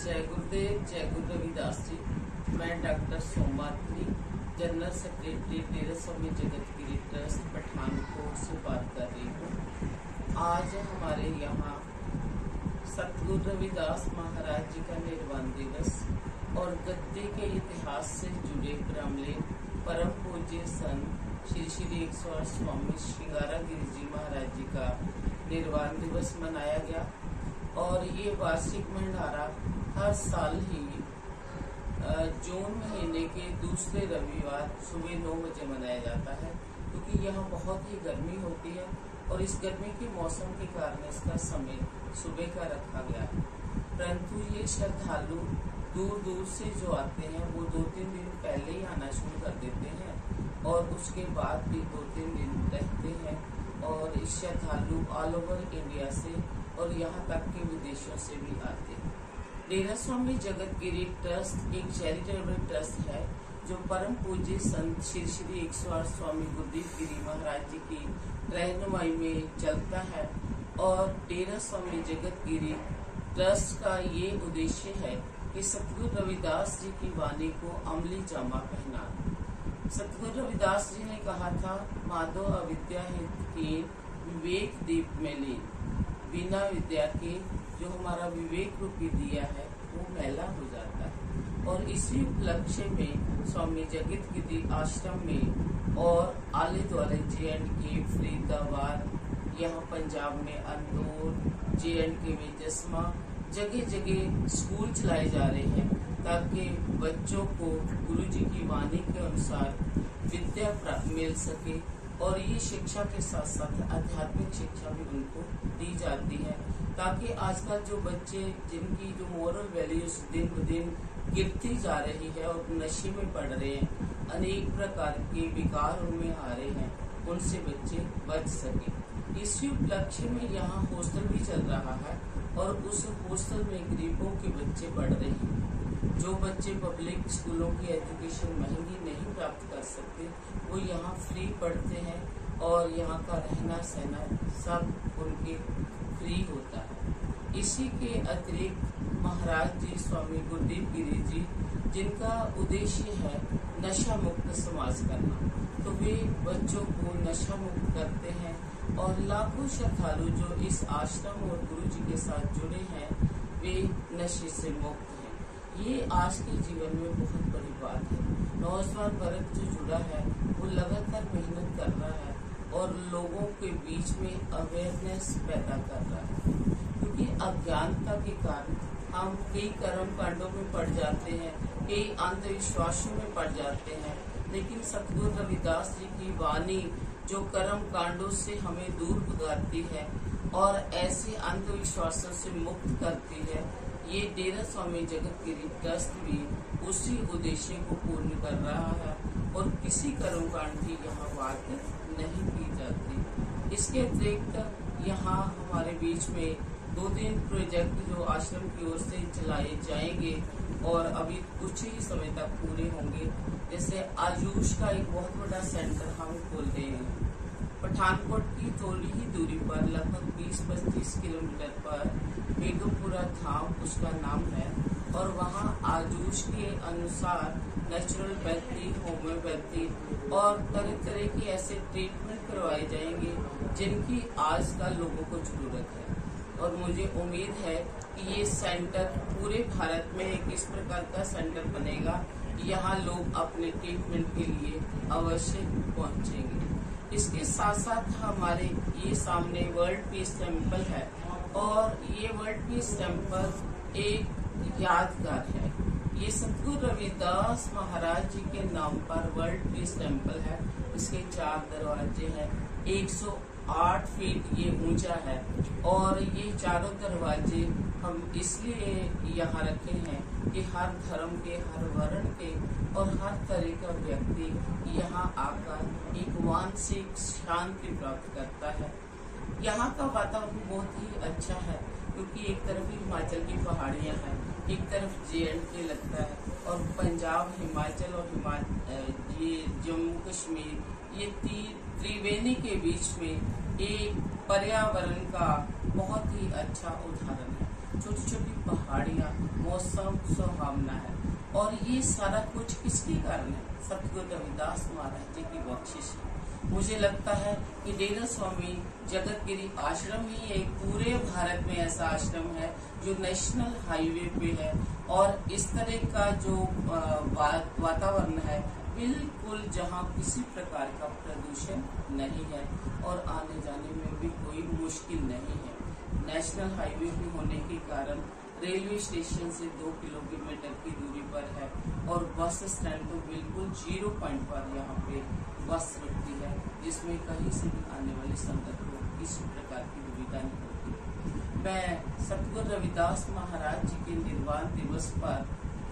जय गुरुदेव, जय गुरु रविदास जी। मैं doctor Somatri, general secretary Dera Swami Jagatgiri trust Pathankot से बात कर रही हूँ। आज हमारे यहाँ सतगुरु रविदास महाराज जी का निर्वाण दिवस और गद्दी के इतिहास से जुड़े ब्रह्मलीन परम पूज्य संत श्री श्री 108 स्वामी श्रृंगारा गिरि जी महाराज जी का निर्वाण दिवस मनाया गया। और ये वार्षिक भंडारा हर साल ही जून महीने के दूसरे रविवार सुबह 9 बजे मनाया जाता है, क्योंकि यहाँ बहुत ही गर्मी होती है और इस गर्मी के मौसम के कारण इसका समय सुबह का रखा गया है। परंतु ये श्रद्धालु दूर दूर से जो आते हैं वो 2-3 दिन पहले ही आना शुरू कर देते हैं और उसके बाद भी 2-3 दिन रहते हैं। और इस श्रद्धालु ऑल ओवर इंडिया से और यहाँ तक के विदेशों से भी आते हैं। डेरा स्वामी जगतगिरी ट्रस्ट एक चैरिटेबल ट्रस्ट है जो परम पूज्य संत श्री श्री 108 स्वामी गुरुदेव गिरी महाराज जी की रहनुमाई में चलता है। और डेरा स्वामी जगतगिरी ट्रस्ट का ये उद्देश्य है कि सतगुरु रविदास जी की वाणी को अमली जामा पहनाना। सतगुरु रविदास जी ने कहा था, माधो अविद्या हित के विवेक दीप में लीन, बिना विद्या के जो हमारा विवेक रूपी दिया है वो मैला हो जाता है। और इसी उपलक्ष्य में स्वामी जगतगिरी आश्रम में और आले द्वाले JNK फरीदाबाद, यहाँ पंजाब में अंदौर, JNK में जसमा, जगह जगह स्कूल चलाए जा रहे हैं ताकि बच्चों को गुरु जी की वाणी के अनुसार विद्या मिल सके। और ये शिक्षा के साथ साथ आध्यात्मिक शिक्षा भी उनको दी जाती है, ताकि आजकल जो बच्चे जिनकी जो मोरल वैल्यूज दिन ब दिन गिरती जा रही है और नशे में पड़ रहे हैं, अनेक प्रकार के विकार उनमें आ रहे हैं, उनसे बच्चे बच सके। इसी उपलक्ष्य में यहाँ हॉस्टल भी चल रहा है और उस हॉस्टल में गरीबों के बच्चे पढ़ रहे हैं। जो बच्चे पब्लिक स्कूलों की एजुकेशन महंगी नहीं प्राप्त कर सकते वो यहाँ फ्री पढ़ते हैं और यहाँ का रहना सहना सब उनके फ्री होता है। इसी के अतिरिक्त महाराज जी स्वामी गुरुदेव गिरी जी, जिनका उद्देश्य है नशा मुक्त समाज करना, तो वे बच्चों को नशा मुक्त करते हैं। और लाखों श्रद्धालु जो इस आश्रम और गुरु जी के साथ जुड़े हैं वे नशे से मुक्त हैं। ये आज के जीवन में बहुत बड़ी बात है। नौजवान वर्ग जो जुड़ा है वो लगातार मेहनत कर रहा है और लोगों के बीच में अवेयरनेस पैदा कर रहा है, क्योंकि अज्ञानता के कारण हम कई कर्म कांडों में पड़ जाते हैं, कई अंधविश्वासों में पड़ जाते हैं। लेकिन सतगुरु रविदास जी की वाणी जो कर्म कांडों से हमें दूर भगाती है और ऐसे अंधविश्वासों से मुक्त करती है, ये डेरा स्वामी जगतगिरी ट्रस्ट भी उसी उद्देश्य को पूर्ण कर रहा है और किसी कर्मकांड की यहाँ बात नहीं की जाती। इसके अतिरिक्त यहाँ हमारे बीच में 2-3 प्रोजेक्ट जो आश्रम की ओर से चलाए जाएंगे और अभी कुछ ही समय तक पूरे होंगे। जैसे आयुष का एक बहुत बड़ा सेंटर हम खोल रहे हैं पठानकोट की थोड़ी ही दूरी पर, लगभग 20-25 किलोमीटर पर बेगमपुरा धाम उसका नाम है। और वहाँ आयुष के अनुसार नेचुरोपैथी, होम्योपैथी और तरह तरह के ऐसे ट्रीटमेंट करवाए जाएंगे जिनकी आजकल लोगों को जरूरत है। और मुझे उम्मीद है कि ये सेंटर पूरे भारत में एक इस प्रकार का सेंटर बनेगा, यहाँ लोग अपने ट्रीटमेंट के लिए अवश्य पहुँचेंगे। इसके साथ साथ हमारे ये सामने वर्ल्ड पीस टेम्पल है और ये वर्ल्ड पीस टेम्पल एक यादगार है। ये सतगुरु रविदास महाराज जी के नाम पर वर्ल्ड पीस टेम्पल है। इसके 4 दरवाजे हैं, 108 फीट ये ऊंचा है और ये चारों दरवाजे हम इसलिए यहाँ रखे हैं कि हर धर्म के, हर वर्ण के और हर तरह का व्यक्ति यहाँ आकर एक मानसिक शांति प्राप्त करता है। यहाँ का वातावरण बहुत ही अच्छा है, क्योंकि एक तरफ हिमाचल की पहाड़ियाँ हैं, एक तरफ JNK लगता है और पंजाब, हिमाचल और ये जम्मू कश्मीर, ये त्रिवेणी के बीच में एक पर्यावरण का बहुत ही अच्छा उदाहरण है। छोटी छोटी पहाड़ियाँ, मौसम सुहावना है। और ये सारा कुछ किसके कारण है? सतगुरु रविदास महाराज जी की बख्शिश है। मुझे लगता है कि डेरा स्वामी जगतगिरी आश्रम ही एक पूरे भारत में ऐसा आश्रम है जो नेशनल हाईवे पे है, और इस तरह का जो वातावरण है बिल्कुल जहाँ किसी प्रकार का प्रदूषण नहीं है और आने जाने में भी कोई मुश्किल नहीं है। नेशनल हाईवे पे होने के कारण रेलवे स्टेशन से 2 किलोमीटर की दूरी पर है, और बस स्टैंड तो बिल्कुल 0 पॉइंट पर यहाँ पे बस रुकती है, जिसमें कहीं से भी आने वाली संगत को किसी प्रकार की दुविधा नहीं होती। मैं सतगुरु रविदास महाराज जी के निर्वाण दिवस पर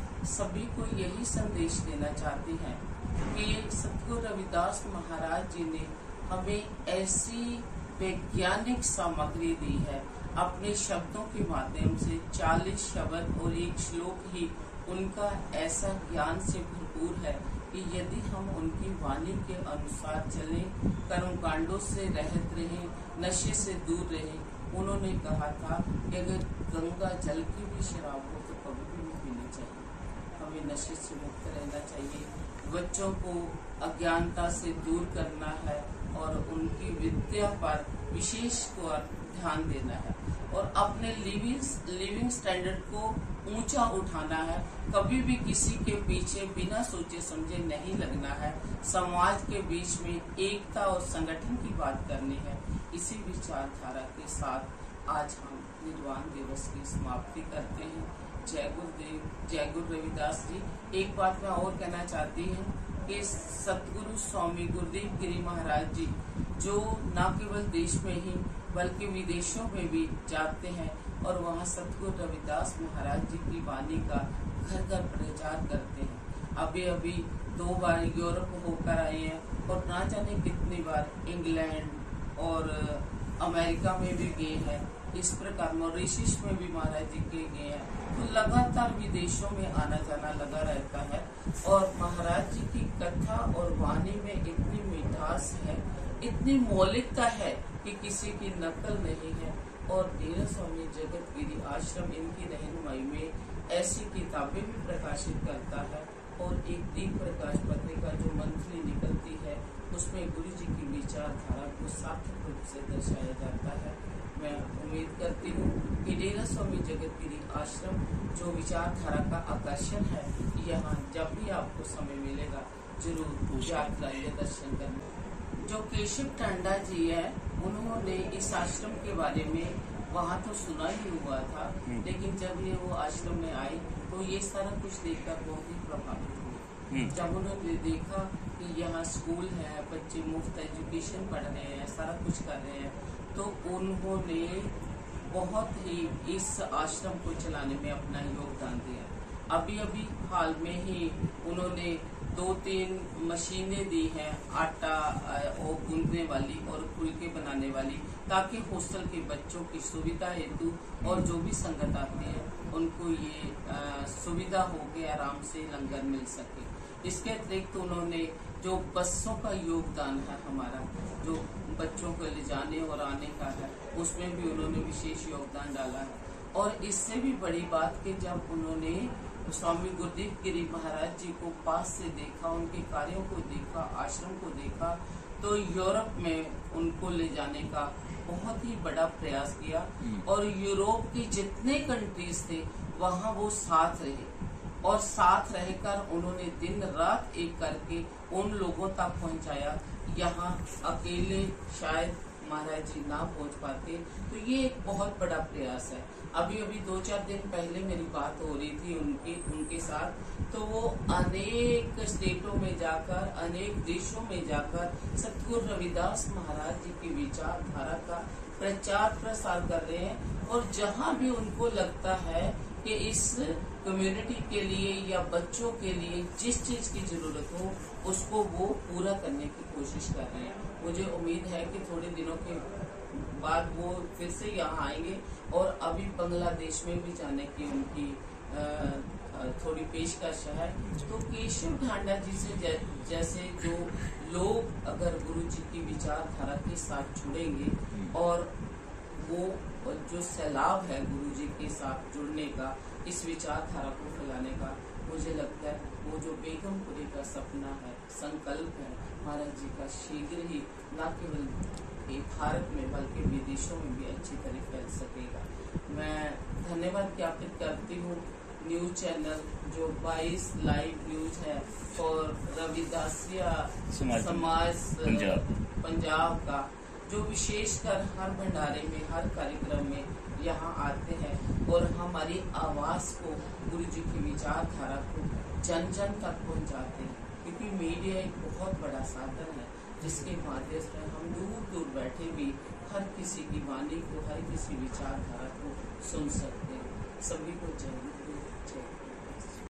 सभी को यही संदेश देना चाहती हैं कि सतगुरु रविदास महाराज जी ने हमें ऐसी वैज्ञानिक सामग्री दी है, अपने शब्दों के माध्यम से 40 शब्द और एक श्लोक ही उनका ऐसा ज्ञान से भरपूर है कि यदि हम उनकी वाणी के अनुसार चलें, कर्मकांडों से रहित रहें, नशे से दूर रहें। उन्होंने कहा था कि अगर गंगा जल की भी शराब हो तो कभी भी नहीं पीनी चाहिए, हमें नशे से मुक्त रहना चाहिए, बच्चों को अज्ञानता से दूर करना है और उनकी विद्या पर विशेष ध्यान देना है, और अपने लिविंग स्टैंडर्ड को ऊंचा उठाना है। कभी भी किसी के पीछे बिना सोचे समझे नहीं लगना है। समाज के बीच में एकता और संगठन की बात करनी है। इसी विचारधारा के साथ आज हम निर्वाण दिवस की समाप्ति करते हैं। जय गुरुदेव, जय गुरु रविदास जी। एक बात मैं और कहना चाहती हूँ कि सतगुरु स्वामी गुरुदेव गिरी महाराज जी जो न केवल देश में ही बल्कि विदेशों में भी जाते हैं और वहाँ सतगुरु रविदास महाराज जी की वाणी का घर घर प्रचार करते हैं। अभी 2 बार यूरोप होकर आए हैं और ना जाने कितनी बार इंग्लैंड और अमेरिका में भी गए हैं। इस प्रकार मॉरिशस में भी महाराज जी के गए हैं। तो लगातार विदेशों में आना जाना लगा रहता है, और महाराज जी की कथा और वाणी में इतनी मिठास है, इतनी मौलिकता है कि किसी की नकल नहीं है। और डेरा स्वामी जगतगिरी आश्रम इनकी रहनुमाई में ऐसी किताबें भी प्रकाशित करता है, और एक दीप प्रकाश पत्रिका जो मंथली निकलती है उसमें गुरु जी की विचारधारा को सार्थक रूप से दर्शाया जाता है। मैं उम्मीद करती हूँ कि डेरा स्वामी जगतगिरी आश्रम जो विचारधारा का आकर्षण है, यहाँ जब भी आपको समय मिलेगा जरूर यात्रा या दर्शन करना। जो केशव टांडा जी है, उन्होंने इस आश्रम के बारे में वहाँ तो सुना ही हुआ था, लेकिन जब ये वो आश्रम में आए तो ये सारा कुछ देखकर बहुत ही प्रभावित हुए। जब उन्होंने देखा कि यहाँ स्कूल है, बच्चे मुफ्त एजुकेशन पढ़ रहे हैं, सारा कुछ कर रहे हैं, तो उन्होंने बहुत ही इस आश्रम को चलाने में अपना योगदान दिया। अभी हाल में ही उन्होंने 2-3 मशीनें दी हैं, आटा और गूंदने वाली और फुलके बनाने वाली, ताकि हॉस्टल के बच्चों की सुविधा हेतु और जो भी संगत आती है उनको ये सुविधा हो के आराम से लंगर मिल सके। इसके अतिरिक्त उन्होंने जो बसों का योगदान है हमारा, जो बच्चों को ले जाने और आने का है, उसमें भी उन्होंने विशेष योगदान डाला है। और इससे भी बड़ी बात कि जब उन्होंने स्वामी गुरुदेव गिरी महाराज जी को पास से देखा, उनके कार्यों को देखा, आश्रम को देखा, तो यूरोप में उनको ले जाने का बहुत ही बड़ा प्रयास किया, और यूरोप के जितने कंट्रीज थे वहाँ वो साथ रहे, और साथ रहकर उन्होंने दिन रात एक करके उन लोगों तक पहुँचाया। यहाँ अकेले शायद महाराज जी ना पहुँच पाते, तो ये एक बहुत बड़ा प्रयास है। अभी 2-4 दिन पहले मेरी बात हो रही थी उनके साथ, तो वो अनेक स्टेटों में जाकर, अनेक देशों में जाकर सतगुरु रविदास महाराज जी की विचारधारा का प्रचार प्रसार कर रहे हैं। और जहाँ भी उनको लगता है कि इस कम्युनिटी के लिए या बच्चों के लिए जिस चीज की जरूरत हो, उसको वो पूरा करने की कोशिश कर रहे हैं। मुझे उम्मीद है कि थोड़े दिनों के बाद वो फिर से यहाँ आएंगे, और अभी बांग्लादेश में भी जाने की उनकी थोड़ी पेशकश है। तो केशव टांडा जी से जैसे जो लोग अगर गुरु जी की विचारधारा के साथ जुड़ेंगे, और वो जो सैलाब है गुरु जी के साथ जुड़ने का, इस विचारधारा को फैलाने का मुझे लगता है वो जो बेगमपुरी का सपना है, संकल्प है, महाराज जी का शीघ्र ही न केवल भारत में बल्कि विदेशों में भी अच्छी तरह फैल सकेगा। मैं धन्यवाद ज्ञापित करती हूँ न्यूज चैनल जो 22 लाइव न्यूज है और रविदासिया समाज पंजाब का, जो विशेषकर हर भंडारे में, हर कार्यक्रम में यहाँ आते हैं और हमारी आवाज़ को, गुरु जी की विचारधारा को जन जन तक पहुँचाते हैं। क्योंकि मीडिया एक बहुत बड़ा साधन है जिसके माध्यम से हम दूर दूर बैठे भी हर किसी की वाणी को, हर किसी विचारधारा को सुन सकते हैं। सभी को जय हिंद, जय